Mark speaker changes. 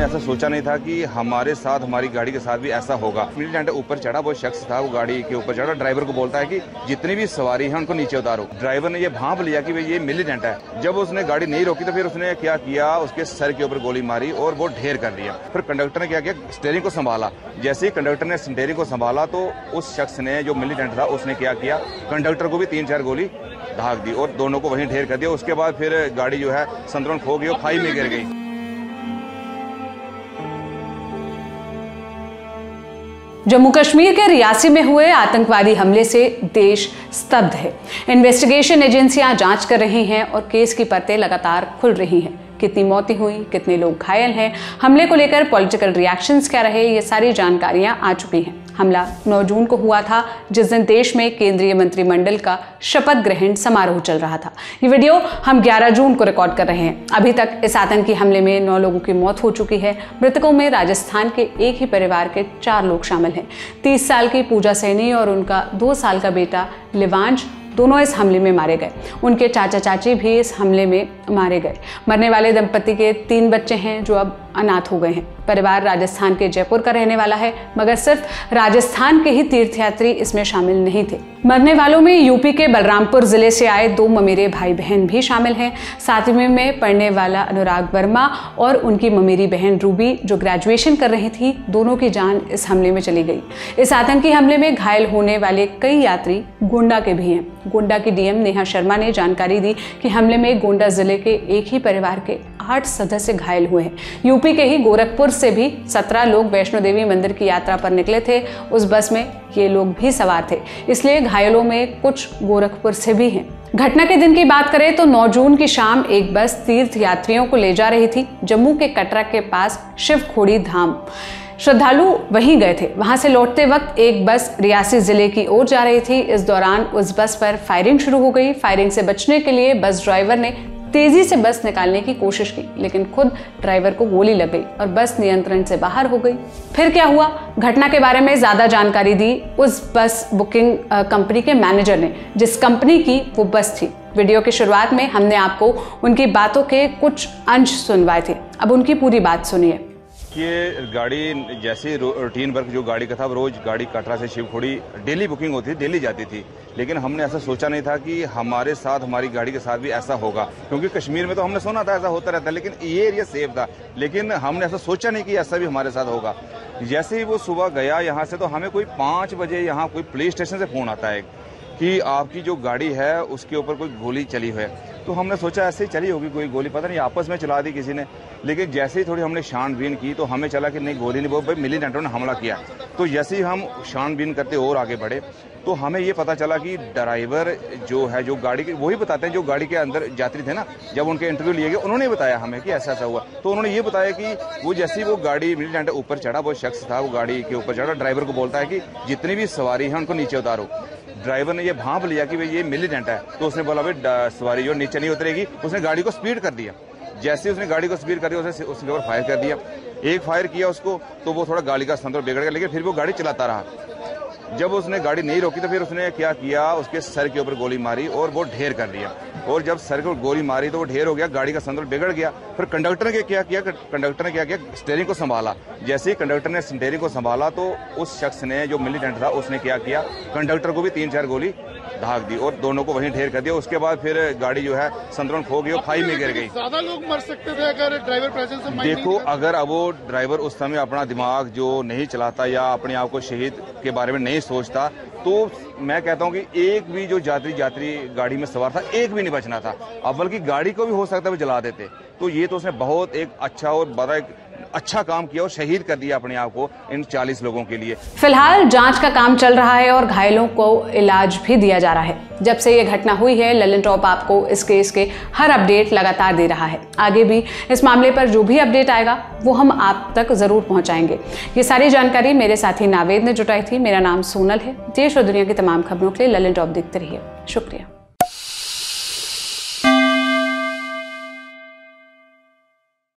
Speaker 1: हमने ऐसा सोचा नहीं था कि हमारे साथ, हमारी गाड़ी के साथ भी ऐसा होगा। मिलिटेंट ऊपर चढ़ा, वो शख्स था, वो गाड़ी के ऊपर चढ़ा, ड्राइवर को बोलता है कि जितनी भी सवारी है उनको नीचे उतारो। ड्राइवर ने ये भांप लिया कि ये मिलिटेंट है। जब उसने गाड़ी नहीं रोकी तो फिर उसने क्या किया, उसके सर के ऊपर गोली मारी और वो ढेर कर दिया। फिर कंडक्टर ने क्या किया, स्टीयरिंग को संभाला। जैसे ही कंडक्टर ने स्टीयरिंग को संभाला तो उस शख्स ने, जो मिलिटेंट था, उसने क्या किया, कंडक्टर को भी 3-4 गोली दाग दी और दोनों को वहीं ढेर कर दिया। उसके बाद फिर गाड़ी जो है संतुलन खो गई और खाई में गिर गई।
Speaker 2: जम्मू कश्मीर के रियासी में हुए आतंकवादी हमले से देश स्तब्ध है। इन्वेस्टिगेशन एजेंसियां जांच कर रही हैं और केस की परतें लगातार खुल रही हैं। कितनी मौतें हुई, कितने लोग घायल हैं, हमले को लेकर पॉलिटिकल रिएक्शंस क्या रहे, ये सारी जानकारियां आ चुकी हैं। हमला 9 जून को हुआ था, जिस दिन देश में केंद्रीय मंत्रिमंडल का शपथ ग्रहण समारोह चल रहा था। ये वीडियो हम 11 जून को रिकॉर्ड कर रहे हैं। अभी तक इस आतंकी हमले में 9 लोगों की मौत हो चुकी है। मृतकों में राजस्थान के एक ही परिवार के 4 लोग शामिल हैं। 30 साल की पूजा सैनी और उनका 2 साल का बेटा लिवांश दोनों इस हमले में मारे गए। उनके चाचा चाची भी इस हमले में मारे गए। मरने वाले दंपति के 3 बच्चे हैं जो अब अनाथ हो गए हैं। परिवार राजस्थान के जयपुर का रहने वाला है, मगर सिर्फ राजस्थान के ही तीर्थयात्री इसमें शामिल नहीं थे। मरने वालों में यूपी के बलरामपुर जिले से आए 2 ममेरे भाई बहन भी शामिल हैं। 7वीं में पढ़ने वाला अनुराग वर्मा और उनकी ममेरी बहन रूबी, जो ग्रेजुएशन कर रही थी, दोनों की जान इस हमले में चली गई। इस आतंकी हमले में घायल होने वाले कई यात्री गोंडा के भी हैं। गोंडा की डीएम नेहा शर्मा ने जानकारी दी कि हमले में गोंडा जिले के एक ही परिवार के 8 सदस्य घायल हुए हैं। यूपी के ही गोरखपुर से भी 17 लोग वैष्णो देवी मंदिर की यात्रा पर निकले थे। उस बस में ये लोग भी सवार थे, इसलिए घायलों में कुछ गोरखपुर से भी हैं। घटना के दिन की बात करें तो 9 जून की शाम एक बस तीर्थ यात्रियों को ले जा रही थी जम्मू के कटरा के पास शिवखोड़ी धाम। श्रद्धालु वहीं गए थे। वहां से लौटते वक्त एक बस रियासी जिले की ओर जा रही थी। इस दौरान उस बस पर फायरिंग शुरू हो गई। फायरिंग से बचने के लिए बस ड्राइवर ने तेजी से बस निकालने की कोशिश की, लेकिन खुद ड्राइवर को गोली लग गई और बस नियंत्रण से बाहर हो गई। फिर क्या हुआ, घटना के बारे में ज्यादा जानकारी दी उस बस बुकिंग कंपनी के मैनेजर ने, जिस कंपनी की वो बस थी। वीडियो की शुरुआत में हमने आपको उनकी बातों के कुछ अंश सुनवाए थे। अब उनकी पूरी बात सुनिए।
Speaker 1: ये गाड़ी जैसे रूटीन वर्क जो गाड़ी का था, रोज गाड़ी कटरा से शिवखोड़ी डेली बुकिंग होती थी, डेली जाती थी। लेकिन हमने ऐसा सोचा नहीं था कि हमारे साथ, हमारी गाड़ी के साथ भी ऐसा होगा, क्योंकि कश्मीर में तो हमने सुना था ऐसा होता रहता है, लेकिन ये एरिया सेफ था। लेकिन हमने ऐसा सोचा नहीं कि ऐसा भी हमारे साथ होगा। जैसे ही वो सुबह गया यहाँ से, तो हमें कोई 5 बजे यहाँ कोई पुलिस स्टेशन से फोन आता है कि आपकी जो गाड़ी है उसके ऊपर कोई गोली चली है। तो हमने सोचा ऐसे ही चली होगी कोई गोली, पता नहीं आपस में चला दी किसी ने। लेकिन जैसे ही थोड़ी हमने छानबीन की तो हमें चला कि नहीं, गोली नहीं, वो भाई मिलिटेंटों ने हमला किया। तो जैसे ही हम छानबीन करते और आगे बढ़े तो हमें ये पता चला कि ड्राइवर जो है, जो गाड़ी के, वही बताते हैं जो गाड़ी के अंदर यात्री थे ना, जब उनके इंटरव्यू लिए गए उन्होंने बताया हमें कि ऐसा ऐसा हुआ। तो उन्होंने ये बताया कि वो जैसे ही वो गाड़ी मिलिटेंट ऊपर चढ़ा, वो शख्स था, वो गाड़ी के ऊपर चढ़ा, ड्राइवर को बोलता है कि जितनी भी सवारी है उनको नीचे उतारो। ड्राइवर ने ये भांप लिया कि ये मिलिटेंट है। तो उसने बोला भाई सवारी जो नीचे नहीं उतरेगी। उसने गाड़ी को स्पीड कर दिया। जैसे उसने गाड़ी को स्पीड कर दिया, उसने उसके ऊपर फायर कर दिया। एक फायर किया उसको तो वो थोड़ा गाड़ी का संतुलन बिगड़ गया, लेकिन फिर वो गाड़ी चलाता रहा। जब उसने गाड़ी नहीं रोकी तो फिर उसने क्या किया, उसके सर के ऊपर गोली मारी और वो ढेर कर दिया। और जब सर को गोली मारी तो वो ढेर हो गया, गाड़ी का संतुलन बिगड़ गया। फिर कंडक्टर ने क्या किया, स्टीयरिंग को संभाला। जैसे ही कंडक्टर ने स्टीयरिंग को संभाला तो उस शख्स ने, जो मिलिटेंट था, उसने क्या किया, कंडक्टर को भी 3-4 गोली दाग दी और दोनों को वहीं ढेर कर दिया। उसके बाद फिर गाड़ी जो है संतुलन खो गई और खाई में गिर गई।
Speaker 3: ज्यादा लोग मर सकते थे अगर ड्राइवर प्रेजेंस में।
Speaker 1: देखो, अगर अब वो ड्राइवर उस समय अपना दिमाग जो नहीं चलाता या अपने आप को शहीद के बारे में नहीं सोचता, तो मैं कहता हूं कि एक भी जो यात्री गाड़ी में सवार था, एक भी नहीं बचना था। अब बल्कि गाड़ी को भी हो सकता है वो जला देते। तो ये तो उसने बहुत एक अच्छा और बड़ा एक अच्छा काम किया और शहीद कर दिया अपने आप को इन 40 लोगों के लिए।
Speaker 2: फिलहाल जांच का काम चल रहा है और घायलों को इलाज भी दिया जा रहा है। जब से ये घटना हुई है, ललन टॉप आपको इस केस के हर अपडेट लगातार दे रहा है। आगे भी इस मामले पर जो भी अपडेट आएगा वो हम आप तक जरूर पहुंचाएंगे। ये सारी जानकारी मेरे साथी नावेद ने जुटाई थी। मेरा नाम सोनल है। देश और दुनिया की तमाम खबरों के लिए ललन टॉप देखते रहिए। शुक्रिया।